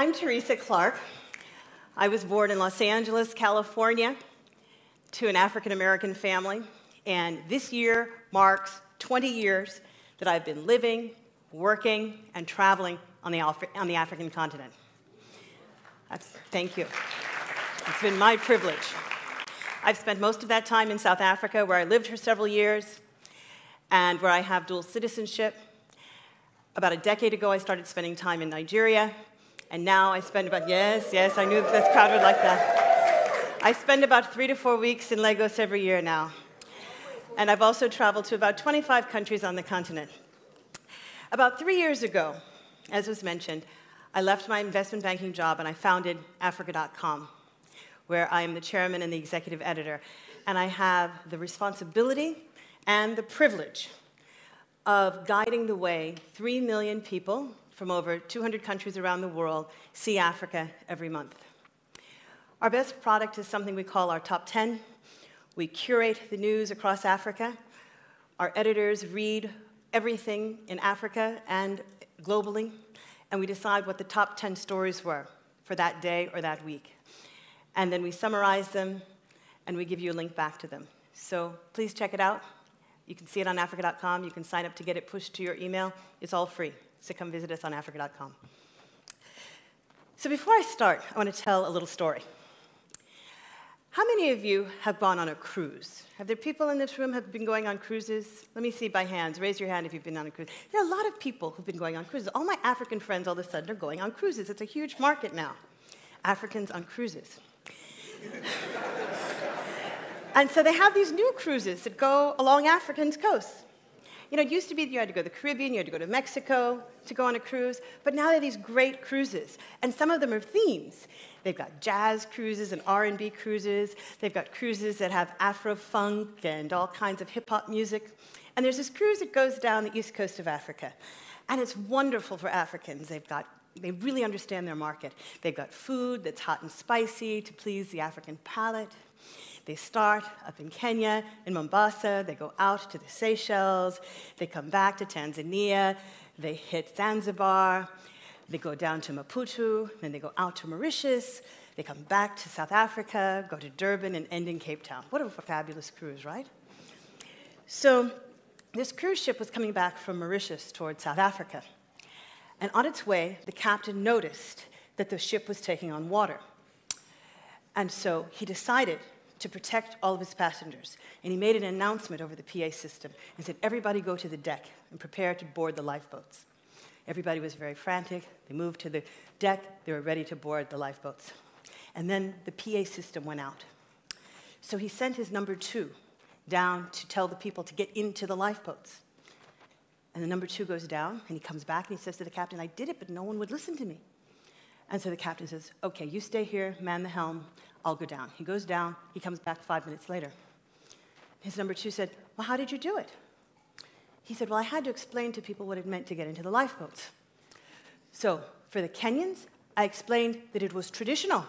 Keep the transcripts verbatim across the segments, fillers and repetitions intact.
I'm Teresa Clarke. I was born in Los Angeles, California, to an African-American family, and this year marks twenty years that I've been living, working, and traveling on the, Af on the African continent. That's, thank you. It's been my privilege. I've spent most of that time in South Africa, where I lived for several years, and where I have dual citizenship. About a decade ago, I started spending time in Nigeria, and now I spend about, yes, yes, I knew this crowd would like that. I spend about three to four weeks in Lagos every year now. And I've also traveled to about twenty-five countries on the continent. About three years ago, as was mentioned, I left my investment banking job and I founded Africa dot com, where I am the chairman and the executive editor. And I have the responsibility and the privilege of guiding the way three million people from over two hundred countries around the world see Africa every month. Our best product is something we call our top ten. We curate the news across Africa. Our editors read everything in Africa and globally, and we decide what the top ten stories were for that day or that week. And then we summarize them, and we give you a link back to them. So please check it out. You can see it on Africa dot com. You can sign up to get it pushed to your email. It's all free. So come visit us on Africa dot com. So before I start, I want to tell a little story. How many of you have gone on a cruise? Have there people in this room have been going on cruises? Let me see by hands. Raise your hand if you've been on a cruise. There are a lot of people who've been going on cruises. All my African friends all of a sudden are going on cruises. It's a huge market now. Africans on cruises. And so they have these new cruises that go along Africa's coasts. You know, it used to be you had to go to the Caribbean, you had to go to Mexico to go on a cruise, but now there are these great cruises, and some of them are themes. They've got jazz cruises and R and B cruises. They've got cruises that have Afro-funk and all kinds of hip-hop music. And there's this cruise that goes down the east coast of Africa, and it's wonderful for Africans. They've got, they really understand their market. They've got food that's hot and spicy to please the African palate. They start up in Kenya, in Mombasa, they go out to the Seychelles, they come back to Tanzania, they hit Zanzibar, they go down to Maputo, then they go out to Mauritius, they come back to South Africa, go to Durban, and end in Cape Town. What a fabulous cruise, right? So this cruise ship was coming back from Mauritius towards South Africa, and on its way, the captain noticed that the ship was taking on water. And so he decided to protect all of his passengers. And he made an announcement over the P A system and said, everybody go to the deck and prepare to board the lifeboats. Everybody was very frantic. They moved to the deck. They were ready to board the lifeboats. And then the P A system went out. So he sent his number two down to tell the people to get into the lifeboats. And the number two goes down, and he comes back, and he says to the captain, I did it, but no one would listen to me. And so the captain says, okay, you stay here, man the helm, I'll go down. He goes down, he comes back five minutes later. His number two said, well, how did you do it? He said, well, I had to explain to people what it meant to get into the lifeboats. So for the Kenyans, I explained that it was traditional.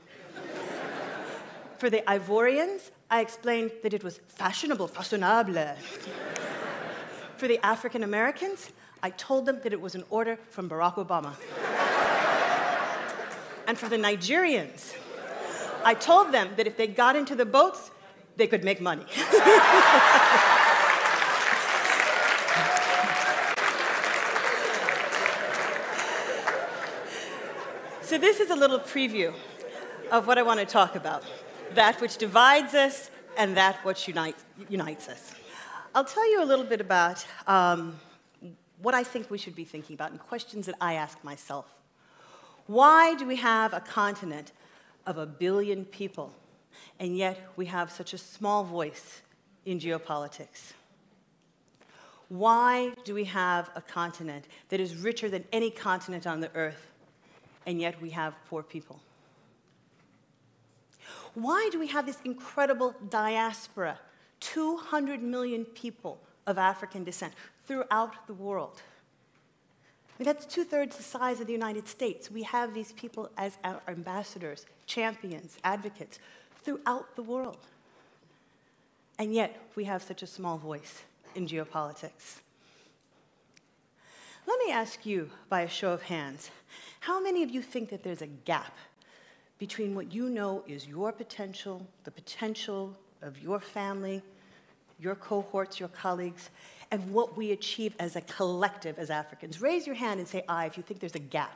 For the Ivorians, I explained that it was fashionable, fashionable. For the African Americans, I told them that it was an order from Barack Obama. And for the Nigerians, I told them that if they got into the boats, they could make money. So this is a little preview of what I want to talk about, that which divides us and that which unite, unites us. I'll tell you a little bit about um, what I think we should be thinking about and questions that I ask myself. Why do we have a continent of a billion people, and yet we have such a small voice in geopolitics? Why do we have a continent that is richer than any continent on the earth, and yet we have poor people? Why do we have this incredible diaspora, two hundred million people of African descent throughout the world? I mean, that's two-thirds the size of the United States. We have these people as our ambassadors, champions, advocates throughout the world. And yet, we have such a small voice in geopolitics. Let me ask you, by a show of hands, how many of you think that there's a gap between what you know is your potential, the potential of your family, your cohorts, your colleagues, and what we achieve as a collective as Africans? Raise your hand and say aye if you think there's a gap.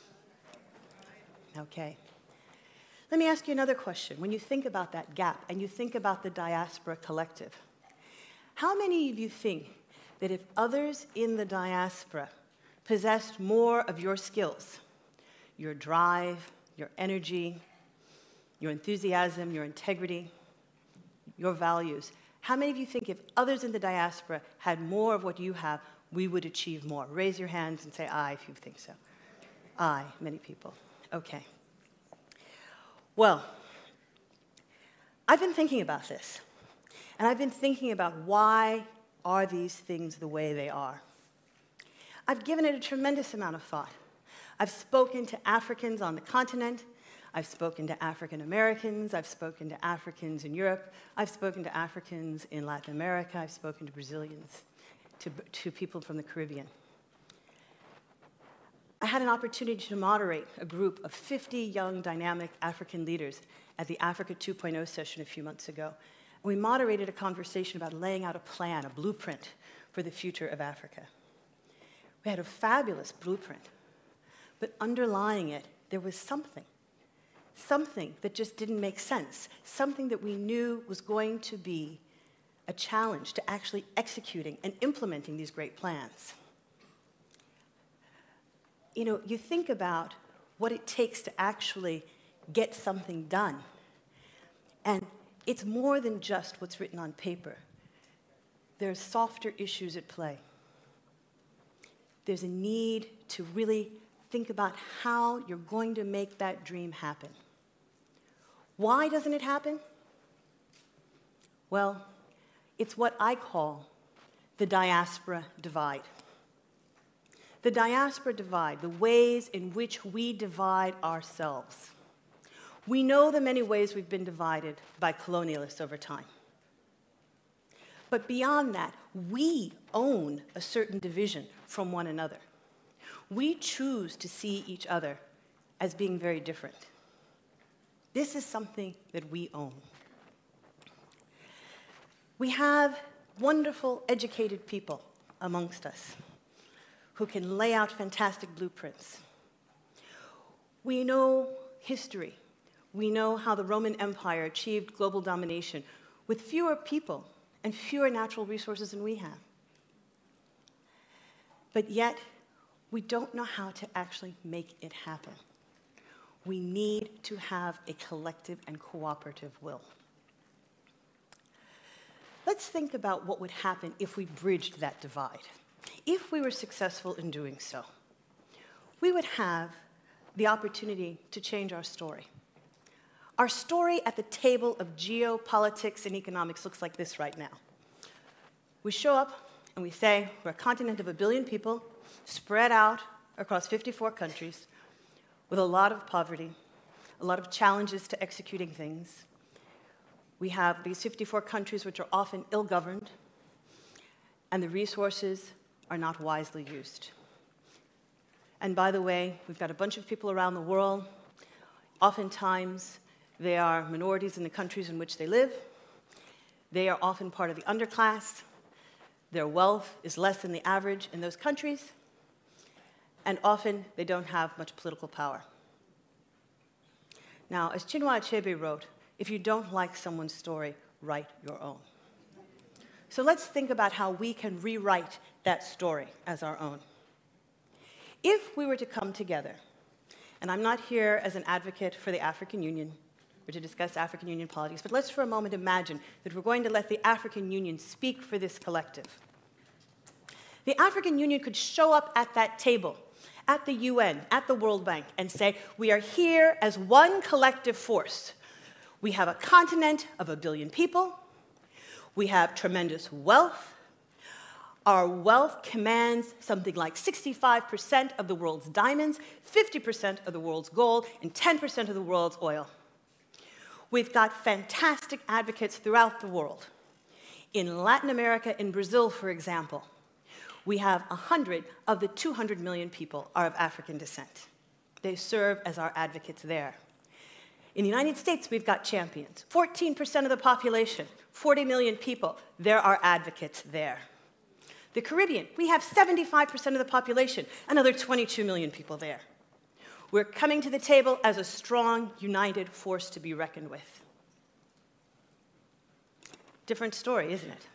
Okay. Let me ask you another question. When you think about that gap and you think about the diaspora collective, how many of you think that if others in the diaspora possessed more of your skills, your drive, your energy, your enthusiasm, your integrity, your values, how many of you think if others in the diaspora had more of what you have, we would achieve more? Raise your hands and say aye if you think so. Aye, many people. Okay. Well, I've been thinking about this, and I've been thinking about why are these things the way they are. I've given it a tremendous amount of thought. I've spoken to Africans on the continent. I've spoken to African Americans. I've spoken to Africans in Europe. I've spoken to Africans in Latin America. I've spoken to Brazilians, to, to people from the Caribbean. I had an opportunity to moderate a group of fifty young, dynamic African leaders at the Africa two point oh session a few months ago. And we moderated a conversation about laying out a plan, a blueprint for the future of Africa. We had a fabulous blueprint, but underlying it, there was something, something that just didn't make sense, something that we knew was going to be a challenge to actually executing and implementing these great plans. You know, you think about what it takes to actually get something done. And it's more than just what's written on paper. There's softer issues at play. There's a need to really think about how you're going to make that dream happen. Why doesn't it happen? Well, it's what I call the diaspora divide. The diaspora divide, the ways in which we divide ourselves. We know the many ways we've been divided by colonialists over time. But beyond that, we own a certain division from one another. We choose to see each other as being very different. This is something that we own. We have wonderful, educated people amongst us who can lay out fantastic blueprints. We know history. We know how the Roman Empire achieved global domination with fewer people and fewer natural resources than we have. But yet, we don't know how to actually make it happen. We need to have a collective and cooperative will. Let's think about what would happen if we bridged that divide. If we were successful in doing so, we would have the opportunity to change our story. Our story at the table of geopolitics and economics looks like this right now. We show up and we say we're a continent of a billion people spread out across fifty-four countries with a lot of poverty, a lot of challenges to executing things. We have these fifty-four countries which are often ill-governed, and the resources are not wisely used. And by the way, we've got a bunch of people around the world. Oftentimes, they are minorities in the countries in which they live. They are often part of the underclass. Their wealth is less than the average in those countries. And often, they don't have much political power. Now, as Chinua Achebe wrote, if you don't like someone's story, write your own. So let's think about how we can rewrite that story as our own. If we were to come together, and I'm not here as an advocate for the African Union or to discuss African Union politics, but let's for a moment imagine that we're going to let the African Union speak for this collective. The African Union could show up at that table, at the U N, at the World Bank, and say, we are here as one collective force. We have a continent of a billion people. We have tremendous wealth. Our wealth commands something like sixty-five percent of the world's diamonds, fifty percent of the world's gold, and ten percent of the world's oil. We've got fantastic advocates throughout the world. In Latin America, in Brazil, for example, We have one hundred of the two hundred million people are of African descent. They serve as our advocates there. In the United States, we've got champions. fourteen percent of the population, forty million people, there are advocates there. The Caribbean, we have seventy-five percent of the population, another twenty-two million people there. We're coming to the table as a strong, united force to be reckoned with. Different story, isn't it?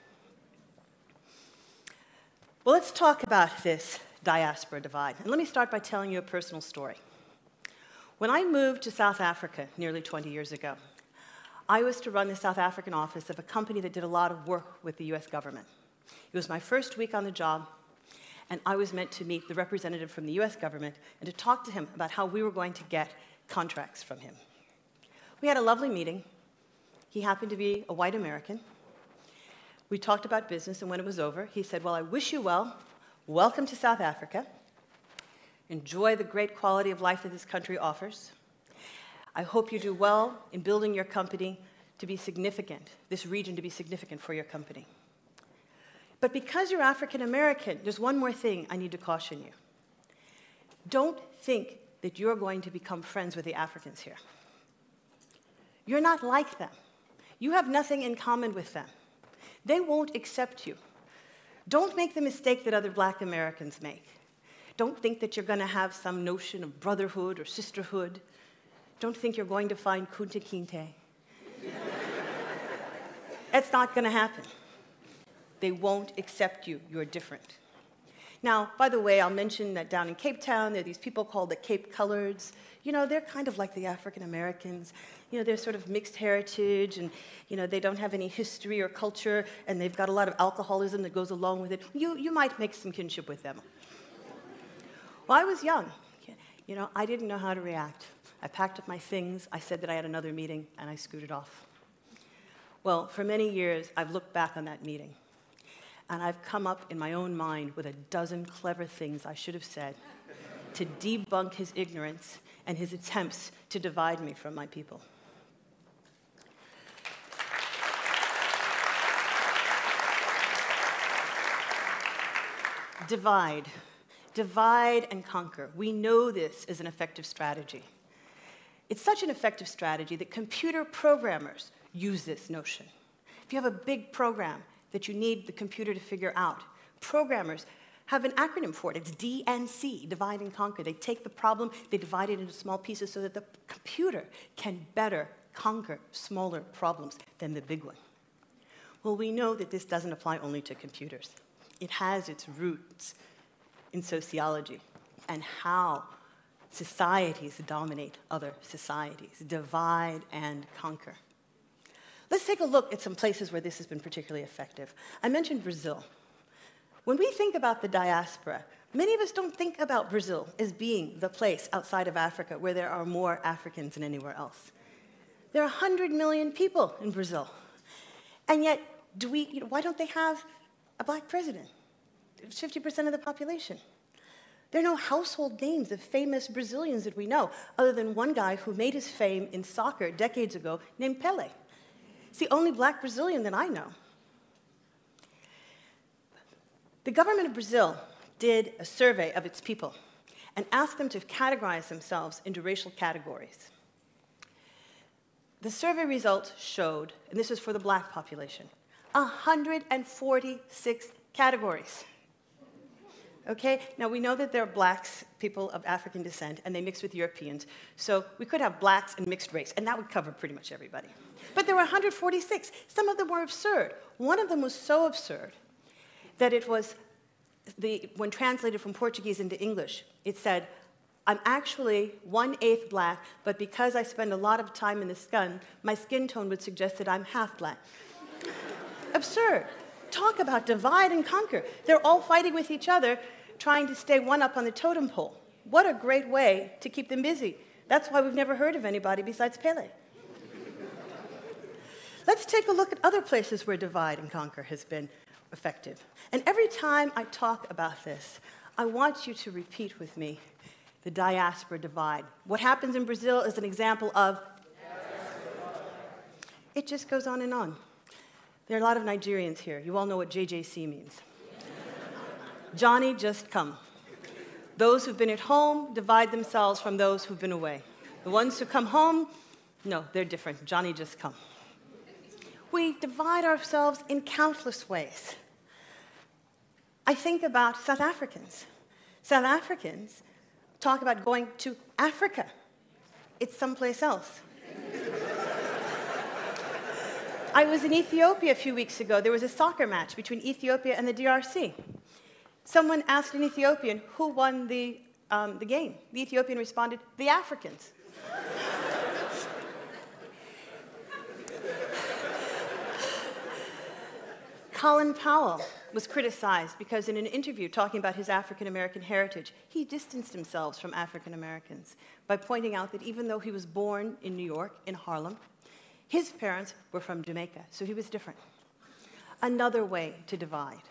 Well, let's talk about this diaspora divide. And let me start by telling you a personal story. When I moved to South Africa nearly twenty years ago, I was to run the South African office of a company that did a lot of work with the U S government. It was my first week on the job, and I was meant to meet the representative from the U S government and to talk to him about how we were going to get contracts from him. We had a lovely meeting. He happened to be a white American. We talked about business, and when it was over, he said, well, I wish you well. Welcome to South Africa. Enjoy the great quality of life that this country offers. I hope you do well in building your company to be significant, this region to be significant for your company. But because you're African American, there's one more thing I need to caution you. Don't think that you're going to become friends with the Africans here. You're not like them. You have nothing in common with them. They won't accept you. Don't make the mistake that other black Americans make. Don't think that you're going to have some notion of brotherhood or sisterhood. Don't think you're going to find Kunta Kinte. That's not going to happen. They won't accept you. You're different. Now, by the way, I'll mention that down in Cape Town, there are these people called the Cape Coloreds. You know, they're kind of like the African Americans. You know, they're sort of mixed heritage, and, you know, they don't have any history or culture, and they've got a lot of alcoholism that goes along with it. You, you might make some kinship with them. Well, I was young. You know, I didn't know how to react. I packed up my things, I said that I had another meeting, and I scooted off. Well, for many years, I've looked back on that meeting, and I've come up in my own mind with a dozen clever things I should have said to debunk his ignorance and his attempts to divide me from my people. Divide. Divide and conquer. We know this is an effective strategy. It's such an effective strategy that computer programmers use this notion. If you have a big program that you need the computer to figure out, programmers have an acronym for it. It's D and C, divide and conquer. They take the problem, they divide it into small pieces so that the computer can better conquer smaller problems than the big one. Well, we know that this doesn't apply only to computers. It has its roots in sociology and how societies dominate other societies, divide and conquer. Let's take a look at some places where this has been particularly effective. I mentioned Brazil. When we think about the diaspora, many of us don't think about Brazil as being the place outside of Africa where there are more Africans than anywhere else. There are one hundred million people in Brazil. And yet, do we, you know, why don't they have a black president? It's fifty percent of the population. There are no household names of famous Brazilians that we know, other than one guy who made his fame in soccer decades ago named Pelé. It's the only black Brazilian that I know. The government of Brazil did a survey of its people and asked them to categorize themselves into racial categories. The survey results showed, and this is for the black population, one hundred forty-six categories. Okay, now we know that there are blacks, people of African descent, and they mix with Europeans, so we could have blacks and mixed race, and that would cover pretty much everybody. But there were one hundred forty-six. Some of them were absurd. One of them was so absurd that it was, the, when translated from Portuguese into English, it said, I'm actually one-eighth black, but because I spend a lot of time in the sun, my skin tone would suggest that I'm half black. Absurd. Talk about divide and conquer. They're all fighting with each other, trying to stay one up on the totem pole. What a great way to keep them busy. That's why we've never heard of anybody besides Pelé. Let's take a look at other places where divide and conquer has been effective. And every time I talk about this, I want you to repeat with me the diaspora divide. What happens in Brazil is an example of diaspora. It just goes on and on. There are a lot of Nigerians here. You all know what J J C means. Johnny just come. Those who've been at home divide themselves from those who've been away. The ones who come home, no, they're different. Johnny just come. We divide ourselves in countless ways. I think about South Africans. South Africans talk about going to Africa. It's someplace else. I was in Ethiopia a few weeks ago. There was a soccer match between Ethiopia and the D R C. Someone asked an Ethiopian who won the, um, the game. The Ethiopian responded, the Africans. Colin Powell was criticized because in an interview talking about his African-American heritage, he distanced himself from African Americans by pointing out that even though he was born in New York, in Harlem, his parents were from Jamaica, so he was different. Another way to divide.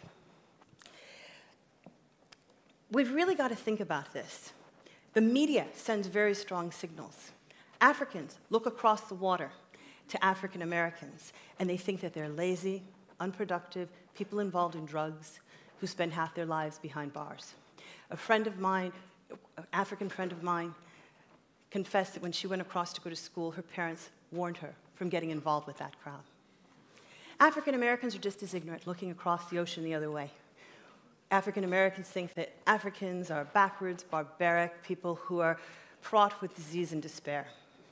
We've really got to think about this. The media sends very strong signals. Africans look across the water to African Americans, and they think that they're lazy, unproductive, people involved in drugs who spend half their lives behind bars. A friend of mine, an African friend of mine, confessed that when she went across to go to school, her parents warned her from getting involved with that crowd. African Americans are just as ignorant, looking across the ocean the other way. African Americans think that Africans are backwards, barbaric, people who are fraught with disease and despair.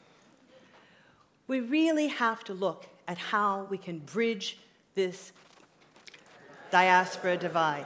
We really have to look at how we can bridge this diaspora divide.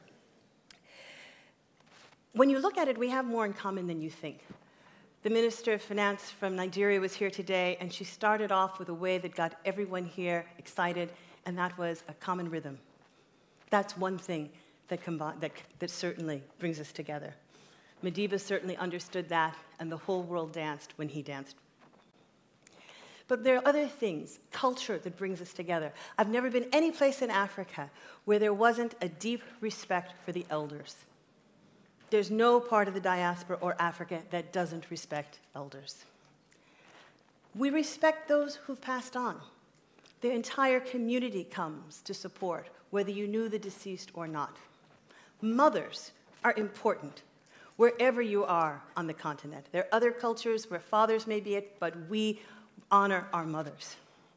When you look at it, we have more in common than you think. The Minister of Finance from Nigeria was here today, and she started off with a way that got everyone here excited, and that was a common rhythm. That's one thing that, that, that certainly brings us together. Madiba certainly understood that, and the whole world danced when he danced. But there are other things, culture, that brings us together. I've never been any place in Africa where there wasn't a deep respect for the elders. There's no part of the diaspora or Africa that doesn't respect elders. We respect those who've passed on. The entire community comes to support, whether you knew the deceased or not. Mothers are important wherever you are on the continent. There are other cultures where fathers may be it, but we honor our mothers.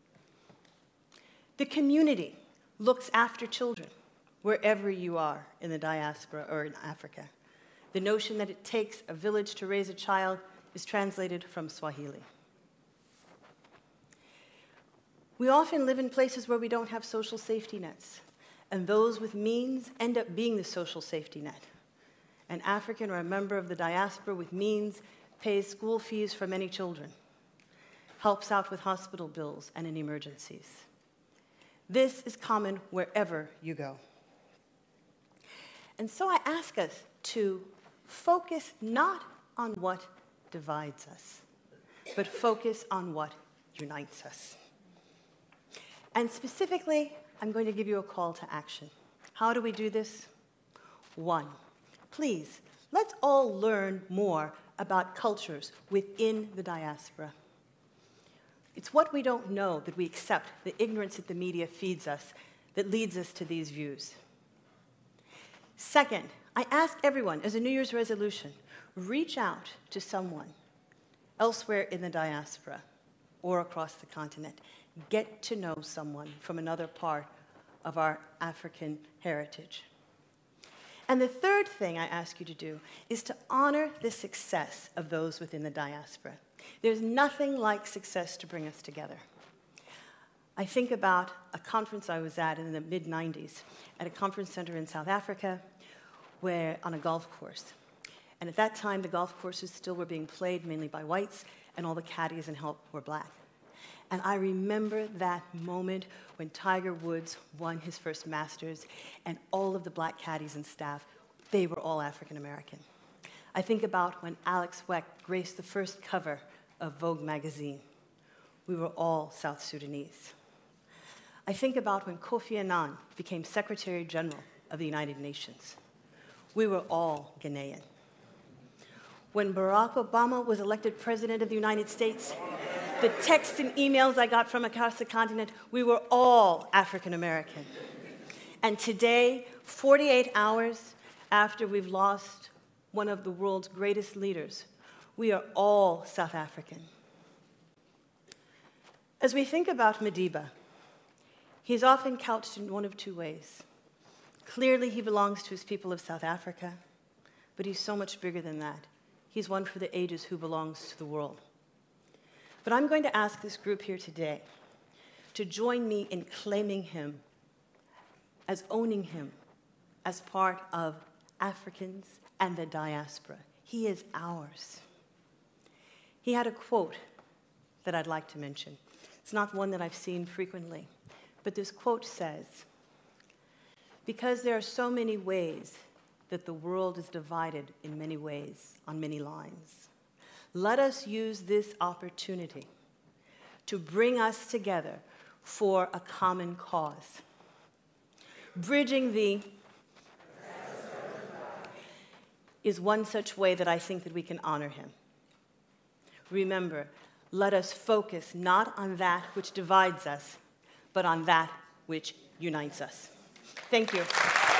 The community looks after children wherever you are in the diaspora or in Africa. The notion that it takes a village to raise a child is translated from Swahili. We often live in places where we don't have social safety nets, and those with means end up being the social safety net. An African or a member of the diaspora with means pays school fees for many children, helps out with hospital bills and in emergencies. This is common wherever you go. And so I ask us to focus not on what divides us, but focus on what unites us. And specifically, I'm going to give you a call to action. How do we do this? One, please, let's all learn more about cultures within the diaspora. It's what we don't know that we accept, the ignorance that the media feeds us, that leads us to these views. Second, I ask everyone, as a New Year's resolution, reach out to someone elsewhere in the diaspora or across the continent. Get to know someone from another part of our African heritage. And the third thing I ask you to do is to honor the success of those within the diaspora. There's nothing like success to bring us together. I think about a conference I was at in the mid nineties at a conference center in South Africa where, on a golf course. And at that time, the golf courses still were being played mainly by whites, and all the caddies and help were black. And I remember that moment when Tiger Woods won his first Masters, and all of the black caddies and staff, they were all African American. I think about when Alex Weck graced the first cover of Vogue magazine. We were all South Sudanese. I think about when Kofi Annan became Secretary General of the United Nations. We were all Ghanaian. When Barack Obama was elected President of the United States, the texts and emails I got from across the continent, we were all African American. And today, forty-eight hours after we've lost one of the world's greatest leaders. We are all South African. As we think about Madiba, he's often couched in one of two ways. Clearly, he belongs to his people of South Africa, but he's so much bigger than that. He's one for the ages who belongs to the world. But I'm going to ask this group here today to join me in claiming him, as owning him, as part of Africans and the diaspora. He is ours. He had a quote that I'd like to mention. It's not one that I've seen frequently, but this quote says, "Because there are so many ways that the world is divided in many ways, on many lines, let us use this opportunity to bring us together for a common cause." Bridging the is one such way that I think that we can honor him. Remember, let us focus not on that which divides us, but on that which unites us. Thank you.